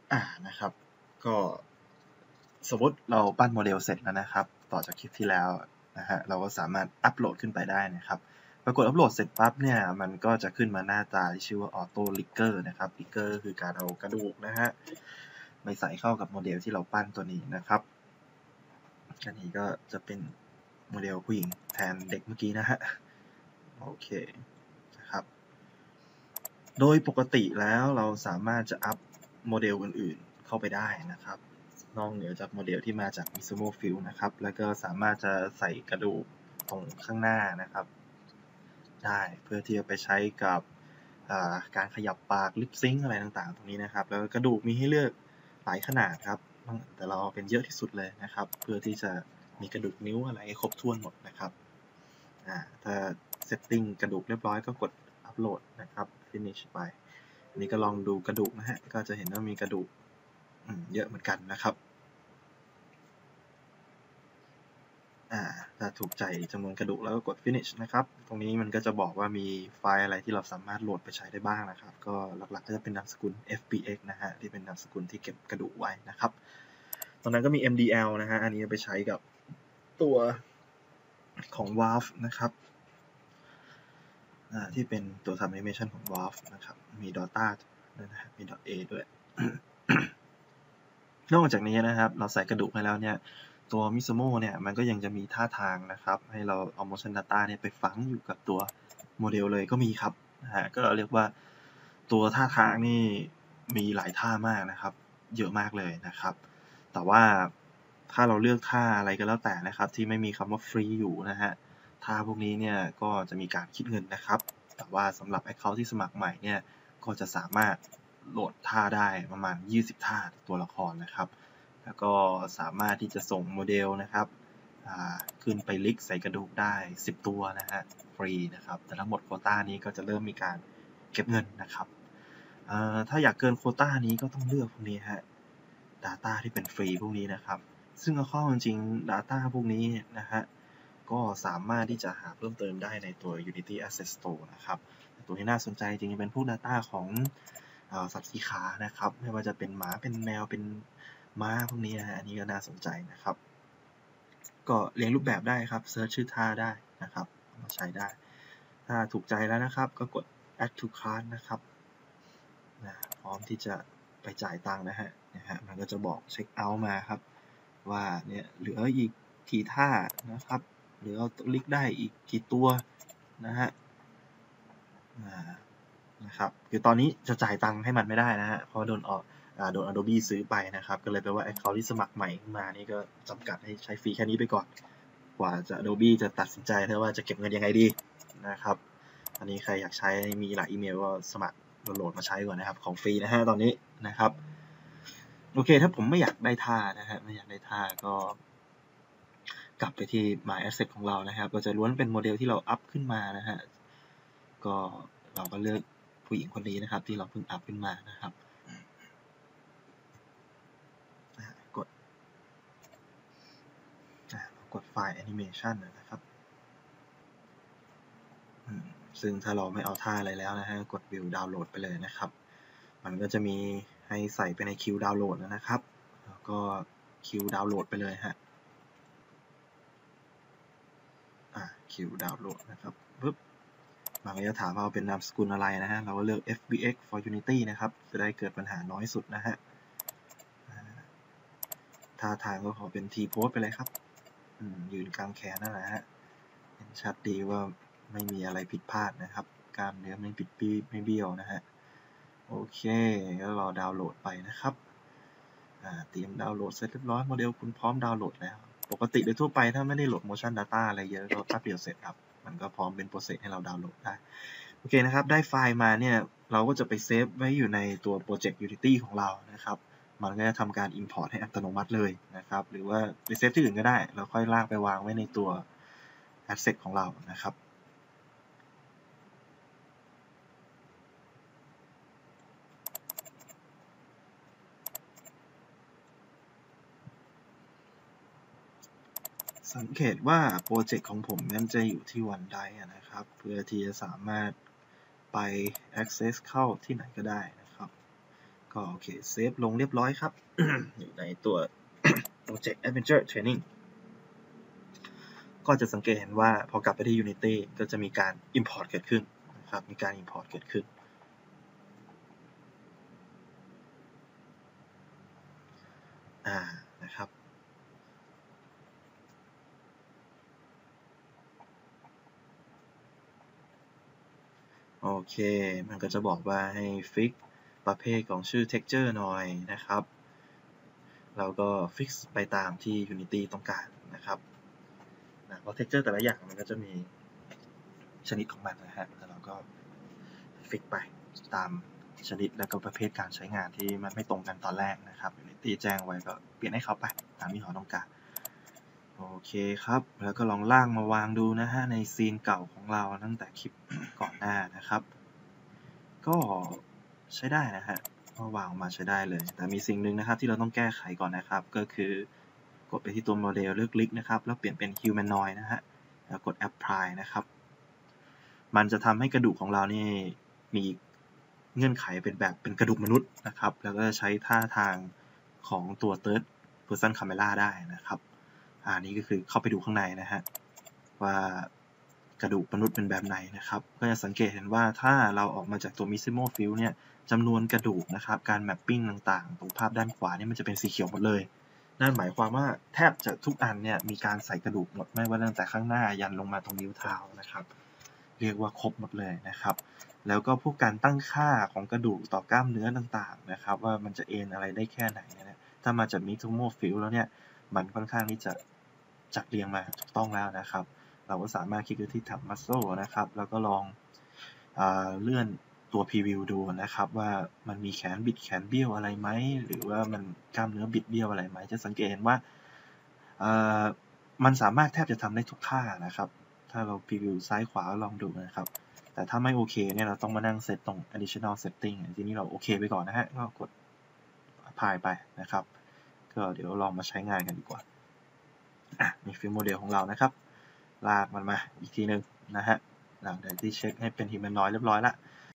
นะครับก็สมมติเราปั้นโมเดลเสร็จแล้วนะครับต่อจากคลิปที่แล้วนะฮะเราก็สามารถอัปโหลดขึ้นไปได้นะครับปรากฏอัปโหลดเสร็จปั๊บเนี่ยมันก็จะขึ้นมาหน้าตาที่ชื่อว่า Auto Rigger นะครับ Rigger คือการเอากระดูกนะฮะไปใส่เข้ากับโมเดลที่เราปั้นตัวนี้นะครับอันนี้ก็จะเป็นโมเดลผู้หญิงแทนเด็กเมื่อกี้นะฮะโอเคนะครับโดยปกติแล้วเราสามารถจะอัพโมเดลอื่นๆเข้าไปได้นะครับนอกเหนือจากโมเดลที่มาจาก Misumo Fill นะครับแล้วก็สามารถจะใส่กระดูกตรงข้างหน้านะครับได้เพื่อที่จะไปใช้กับการขยับปากลิปซิงค์อะไรต่างๆตรงนี้นะครับแล้วกระดูกมีให้เลือกหลายขนาดครับแต่เราเป็นเยอะที่สุดเลยนะครับเพื่อที่จะมีกระดูกนิ้วอะไรครบถ้วนหมดนะครับถ้าเซตติ้งกระดูกเรียบร้อยก็กดอัปโหลดนะครับ finish ไปอันนี้ก็ลองดูกระดูกนะฮะก็จะเห็นว่ามีกระดูกเยอะเหมือนกันนะครับถ้าถูกใจจำนวนกระดูกแล้วก็กด finish นะครับตรงนี้มันก็จะบอกว่ามีไฟล์อะไรที่เราสามารถโหลดไปใช้ได้บ้างนะครับก็หลักๆก็จะเป็นนามสกุล fbx นะฮะที่เป็นนามสกุลที่เก็บกระดูกไว้นะครับตรงนั้นก็มี mdl นะฮะอันนี้ไปใช้กับตัวของ WAV นะครับที่เป็นตัวทำ animation ของ WAV นะครับมี Dota นะฮะมี .a ด้วย นอกจากนี้นะครับเราใส่กระดูกให้แล้วเนี่ยตัว Misumo เนี่ยมันก็ยังจะมีท่าทางนะครับให้เราเอา motion data เนี่ยไปฝังอยู่กับตัวโมเดลเลยก็มีครับก็เรียกว่าตัวท่าทางนี่มีหลายท่ามากนะครับเยอะมากเลยนะครับแต่ว่าถ้าเราเลือกท่าอะไรก็แล้วแต่นะครับที่ไม่มีคำว่าฟรีอยู่นะฮะท่าพวกนี้เนี่ยก็จะมีการคิดเงินนะครับแต่ว่าสำหรับ Account ที่สมัครใหม่เนี่ยก็จะสามารถโหลดท่าได้ประมาณ20ท่าตัวละครนะครับแล้วก็สามารถที่จะส่งโมเดลนะครับขึ้นไปลิกใส่กระดูกได้10ตัวนะฮะฟรีนะครับแต่ทั้งหมดโควต้านี้ก็จะเริ่มมีการเก็บเงินนะครับถ้าอยากเกินโควต้านี้ก็ต้องเลือกพวกนี้ฮะ Data ที่เป็นฟรีพวกนี้นะครับซึ่งเอาเข้าจริงๆ Data พวกนี้นะฮะก็สามารถที่จะหาเพิ่มเติมได้ในตัว Unity Asset Store นะครับตัวที่น่าสนใจจริงๆเป็นพวก Data ของสัตว์สีขานะครับไม่ว่าจะเป็นหมาเป็นแมวเป็นม้าพวกนี้นะฮะอันนี้ก็น่าสนใจนะครับก็เรียงรูปแบบได้ครับเซิร์ชชื่อท่าได้นะครับมาใช้ได้ถ้าถูกใจแล้วนะครับก็กด add to cart นะครับพร้อมที่จะไปจ่ายตังค์นะฮะมันก็จะบอกเช็คเอาท์มาครับว่าเนี่ยเหลืออีกกี่ท่านะครับหรือเอาลิกได้อีกกี่ตัวนะฮะนะครับคือตอนนี้จะจ่ายตังค์ให้มันไม่ได้นะฮะเพราะโดนAdobe ซื้อไปนะครับก็เลยแปลว่า Account ที่สมัครใหม่ขึ้นมานี่ก็จำกัดให้ใช้ฟรีแค่นี้ไปก่อนกว่าจะ Adobe จะตัดสินใจว่าจะเก็บเงินยังไงดีนะครับอันนี้ใครอยากใช้มีหลายอีเมลก็สมัครโหลดมาใช้ก่อนนะครับของฟรีนะฮะตอนนี้นะครับโอเคถ้าผมไม่อยากได้ท่านะฮะไม่อยากได้ท่าก็กลับไปที่ My Asset ของเรานะครับก็จะล้วนเป็นโมเดลที่เราอัพขึ้นมานะฮะก็เราก็เลือกผู้หญิงคนนี้นะครับที่เราเพิ่งอัพขึ้นมานะครับกดไฟล์ Animation นะครับซึ่งถ้าเราไม่เอาท่าอะไรแล้วนะฮะกด View Download ไปเลยนะครับมันก็จะมีให้ใส่ไปในคิวดาวน์โหลดนะครับแล้วก็คิวดาวน์โหลดไปเลยฮะคิวดาวน์โหลดนะครับปึ๊บมันก็จะถามว่าเป็นนามสกุลอะไรนะฮะเราก็เลือก FBX for Unity นะครับจะได้เกิดปัญหาน้อยสุดนะฮะท่าทางก็ขอเป็น T-pose ไปเลยครับยืนกลางแขนนั่นแหละฮะเห็นชัดดีว่าไม่มีอะไรผิดพลาดนะครับกล้ามเนื้อไม่เบี้ยวนะฮะโอเคก็รอดาวน์โหลดไปนะครับเตรียมดาวน์โหลดเสร็จเรียบร้อยโมเดลคุณพร้อมดาวน์โหลดแล้วปกติโดยทั่วไปถ้าไม่ได้โหลด motion data อะไรเยอะก็แป๊บเดียวเสร็จครับมันก็พร้อมเป็นโปรเซสให้เราดาวน์โหลดได้โอเคนะครับได้ไฟล์มาเนี่ยเราก็จะไปเซฟไว้อยู่ในตัวโปรเจกต์ Unity ของเรานะครับมันก็จะทำการ import ให้อัตโนมัติเลยนะครับหรือว่าไปเซฟที่อื่นก็ได้แล้วค่อยลากไปวางไว้ในตัว asset ของเรานะครับสังเกตว่าโปรเจกต์ของผมนั้นจะอยู่ที่ OneDrive นะครับเพื่อที่จะสามารถไป access เข้าที่ไหนก็ได้นะครับก็โอเคเซฟลงเรียบร้อยครับ อยู่ในตัว Project Adventure Training ก็จะสังเกตเห็นว่าพอกลับไปที่ Unity ก็จะมีการ Import เกิดขึ้นนะครับมีการ Import เกิดขึ้นนะครับโอเคมันก็จะบอกว่าให้ฟิกประเภทของชื่อ texture หน่อยนะครับเราก็ฟิกไปตามที่ Unity ต้องการนะครับเพราะ texture แต่ละอย่างมันก็จะมีชนิดของมันนะฮะแล้วเราก็ฟิกไปตามชนิดและก็ประเภทการใช้งานที่มันไม่ตรงกันตอนแรกนะครับ Unity แจ้งไว้ก็เปลี่ยนให้เขาไปตามที่เขาต้องการโอเคครับแล้วก็ลองลากมาวางดูนะฮะในซีนเก่าของเราตั้งแต่คลิปก่อนหน้านะครับก็ใช้ได้นะฮะก็วางออกมาใช้ได้เลยแต่มีสิ่งหนึ่งนะครับที่เราต้องแก้ไขก่อนนะครับก็คือกดไปที่ตัวโมเดลเลือกคลิกนะครับแล้วเปลี่ยนเป็น humanoid นะฮะแล้วกด apply นะครับมันจะทำให้กระดูกของเรานี่มีเงื่อนไขเป็นกระดูกมนุษย์นะครับแล้วก็จะใช้ท่าทางของตัว third person camera ได้นะครับนี่ก็คือเข้าไปดูข้างในนะฮะว่ากระดูกมนุษย์เป็นแบบไหนนะครับก็จะสังเกตเห็นว่าถ้าเราออกมาจากตัว Missimo Fill เนี่ยจำนวนกระดูกนะครับการแมปปิ้งต่างๆตรงภาพด้านขวานี่มันจะเป็นสีเขียวหมดเลยนั่นหมายความว่าแทบจะทุกอันเนี่ยมีการใส่กระดูกหมดไม่ว่าตั้งแต่ข้างหน้ายันลงมาตรงนิ้วเท้านะครับเรียกว่าครบหมดเลยนะครับแล้วก็พวกการตั้งค่าของกระดูกต่อกล้ามเนื้อต่างๆนะครับว่ามันจะเอ็นอะไรได้แค่ไหนเนี่ยถ้ามาจาก Missimo Fill แล้วเนี่ยมันค่อนข้างที่จะจัดเรียงมาถูกต้องแล้วนะครับเราก็สามารถคลิกที่แท็บ Muscle นะครับแล้วก็ลองเลื่อนตัว Preview ดูนะครับว่ามันมีแขนบิดแขนเบี้ยวอะไรไหมหรือว่ามันกล้ามเนื้อบิดเบี้ยวอะไรไหมจะสังเกตเห็นว่ามันสามารถแทบจะทำได้ทุกท่านะครับถ้าเรา Preview ซ้ายขวาลองดูนะครับแต่ถ้าไม่โอเคเนี่ยเราต้องมานั่งเซตตรง additional setting ทีนี้เราโอเคไปก่อนนะฮะก็กด apply ไปนะครับก็เดี๋ยวลองมาใช้งานกันดีกว่านี่ฟิล์มโมเดลของเรานะครับลากมันมาอีกทีนึงนะฮะหลังจากที่เช็คให้เป็น humanoid เรียบร้อยแล้ว